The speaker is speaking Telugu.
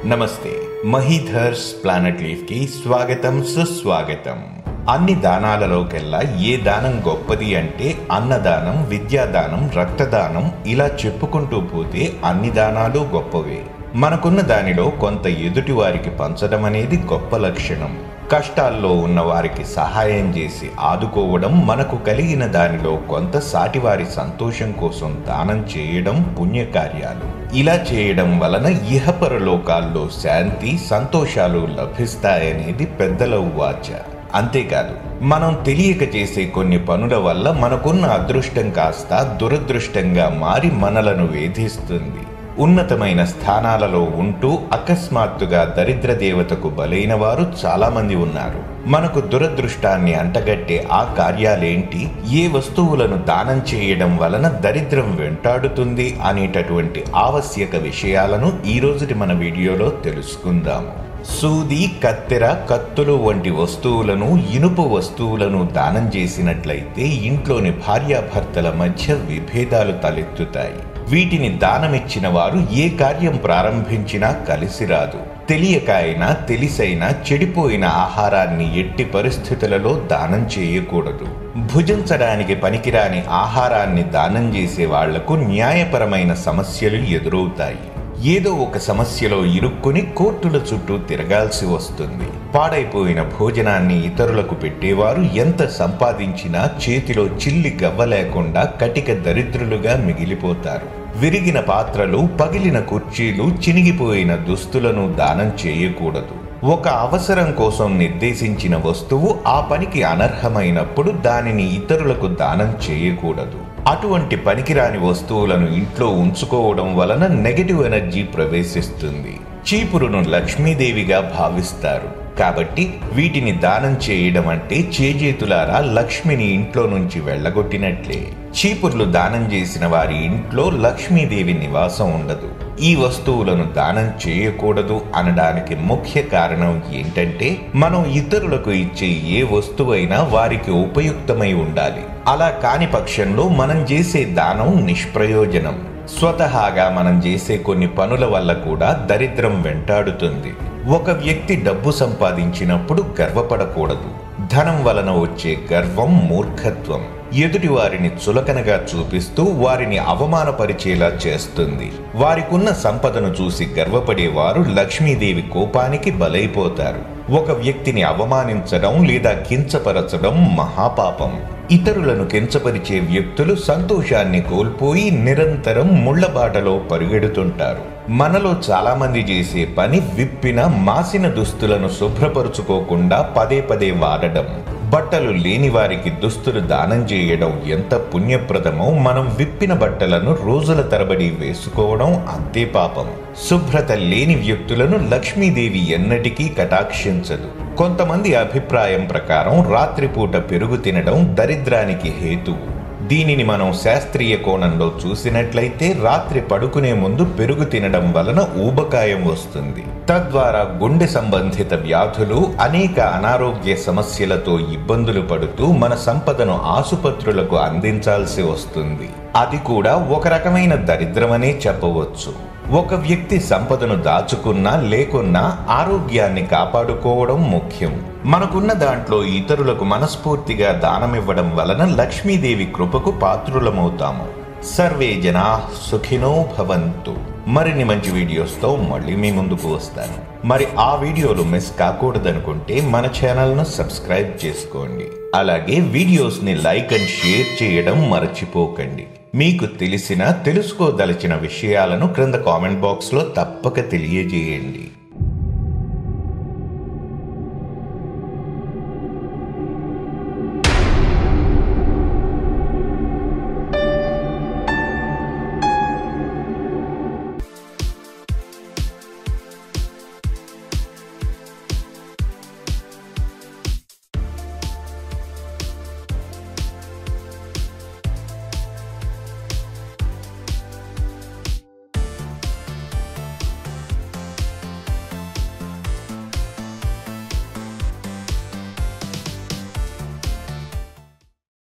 నమస్తే మహీధర్స్ ప్లానెట్ లీఫ్ కి స్వాగతం సుస్వాగతం. అన్ని దానాలలోకెల్లా ఏ దానం గొప్పది అంటే అన్నదానం, విద్యాదానం, రక్తదానం. ఇలా చెప్పుకుంటూ పోతే అన్ని దానాలు గొప్పవే. మనకున్న దానిలో కొంత ఎదుటి వారికి పంచడం అనేది గొప్ప లక్షణం. కష్టాల్లో ఉన్న వారికి సహాయం చేసి ఆదుకోవడం, మనకు కలిగిన దానిలో కొంత సాటివారి సంతోషం కోసం దానం చేయడం పుణ్యకార్యాలు. ఇలా చేయడం వలన ఇహపరలోకాల్లో శాంతి, సంతోషాలు లభిస్తాయనేది పెద్దల వాచ. అంతేకాదు, మనం తెలియక చేసే కొన్ని పనుల వల్ల మనకున్న అదృష్టం కాస్త దురదృష్టంగా మారి మనలను వేధిస్తుంది. ఉన్నతమైన స్థానాలలో ఉంటూ అకస్మాత్తుగా దరిద్ర దేవతకు బలైన వారు చాలా మంది ఉన్నారు. మనకు దురదృష్టాన్ని అంటగట్టే ఆ కార్యాలేంటి, ఏ వస్తువులను దానం చేయడం వలన దరిద్రం వెంటాడుతుంది అనేటటువంటి ఆవశ్యక విషయాలను ఈ రోజుటి మన వీడియోలో తెలుసుకుందాము. సూది, కత్తెర, కత్తులు వంటి వస్తువులను, ఇనుప వస్తువులను దానం చేసినట్లయితే ఇంట్లోని భార్యాభర్తల మధ్య విభేదాలు తలెత్తుతాయి. వీటిని దానమిచ్చిన వారు ఏ కార్యం ప్రారంభించినా కలిసి రాదు. తెలియక అయినా తెలిసైనా చెడిపోయిన ఆహారాన్ని ఎట్టి పరిస్థితులలో దానం చేయకూడదు. భుజించడానికి పనికిరాని ఆహారాన్ని దానం చేసే వాళ్లకు న్యాయపరమైన సమస్యలు ఎదురవుతాయి. ఏదో ఒక సమస్యలో ఇరుక్కుని కోర్టుల చుట్టూ తిరగాల్సి వస్తుంది. పాడైపోయిన భోజనాన్ని ఇతరులకు పెట్టేవారు ఎంత సంపాదించినా చేతిలో చిల్లి గవ్వ లేకుండా కటిక దరిద్రులుగా మిగిలిపోతారు. విరిగిన పాత్రలు, పగిలిన కుర్చీలు, చినిగిపోయిన దుస్తులను దానం చేయకూడదు. ఒక అవసరం కోసం నిర్దేశించిన వస్తువు ఆ పనికి అనర్హమైనప్పుడు దానిని ఇతరులకు దానం చేయకూడదు. అటువంటి పనికిరాని వస్తువులను ఇంట్లో ఉంచుకోవడం వలన నెగటివ్ ఎనర్జీ ప్రవేశిస్తుంది. చీపురును లక్ష్మీదేవిగా భావిస్తారు. కాబట్టి వీటిని దానం చేయడం అంటే చేజేతులారా లక్ష్మిని ఇంట్లో నుంచి వెళ్ళగొట్టినట్లే. చీపుర్లు దానం చేసిన వారి ఇంట్లో లక్ష్మీదేవి నివాసం ఉండదు. ఈ వస్తువులను దానం చేయకూడదు అనడానికి ముఖ్య కారణం ఏంటంటే, మనం ఇతరులకు ఇచ్చే ఏ వస్తువైనా వారికి ఉపయుక్తమై ఉండాలి. అలా కాని పక్షంలో మనం చేసే దానం నిష్ప్రయోజనం. స్వతహాగా మనం చేసే కొన్ని పనుల వల్ల కూడా దరిద్రం వెంటాడుతుంది. ఒక వ్యక్తి డబ్బు సంపాదించినప్పుడు గర్వపడకూడదు. ధనం వలన వచ్చే గర్వం మూర్ఖత్వం. ఎదుటి వారిని చులకనగా చూపిస్తూ వారిని అవమానపరిచేలా చేస్తుంది. వారికున్న సంపదను చూసి గర్వపడేవారు లక్ష్మీదేవి కోపానికి బలైపోతారు. ఒక వ్యక్తిని అవమానించడం లేదా కించపరచడం మహాపాపం. ఇతరులను కించపరిచే వ్యక్తులు సంతోషాన్ని కోల్పోయి నిరంతరం ముళ్లబాటలో పరుగెడుతుంటారు. మనలో చాలా మంది చేసే పని విప్పిన, మాసిన దుస్తులను శుభ్రపరుచుకోకుండా పదే పదే వాడడం. బట్టలు లేని వారికి దుస్తులు దానం చేయడం ఎంత పుణ్యప్రదమో, మనం విప్పిన బట్టలను రోజుల తరబడి వేసుకోవడం అంతే పాపం. శుభ్రత లేని వ్యక్తులను లక్ష్మీదేవి ఎన్నటికీ కటాక్షించదు. కొంతమంది అభిప్రాయం ప్రకారం రాత్రిపూట పెరుగు తినడం దరిద్రానికి హేతువు. దీనిని మనం శాస్త్రీయ కోణంలో చూసినట్లయితే, రాత్రి పడుకునే ముందు పెరుగు తినడం వలన ఊబకాయం వస్తుంది. తద్వారా గుండె సంబంధిత వ్యాధులు, అనేక అనారోగ్య సమస్యలతో ఇబ్బందులు పడుతూ మన సంపదను ఆసుపత్రులకు అందించాల్సి వస్తుంది. అది కూడా ఒక రకమైన దరిద్రమనే చెప్పవచ్చు. ఒక వ్యక్తి సంపదను దాచుకున్నా లేకున్నా ఆరోగ్యాన్ని కాపాడుకోవడం ముఖ్యం. మనకున్న దాంట్లో ఇతరులకు మనస్ఫూర్తిగా దానమివ్వడం వలన లక్ష్మీదేవి కృపకు పాత్రులమవుతాము. సర్వే జనా సుఖినో భవంతు. మరిన్ని మంచి వీడియోస్తో మళ్ళీ మీ ముందుకు వస్తాను. మరి ఆ వీడియోలు మిస్ కాకూడదనుకుంటే మన ఛానల్ను సబ్స్క్రైబ్ చేసుకోండి. అలాగే వీడియోస్ని లైక్ అండ్ షేర్ చేయడం మర్చిపోకండి. మీకు తెలుసుకోదలిచిన విషయాలను క్రింద కామెంట్ బాక్స్లో తప్పక తెలియజేయండి.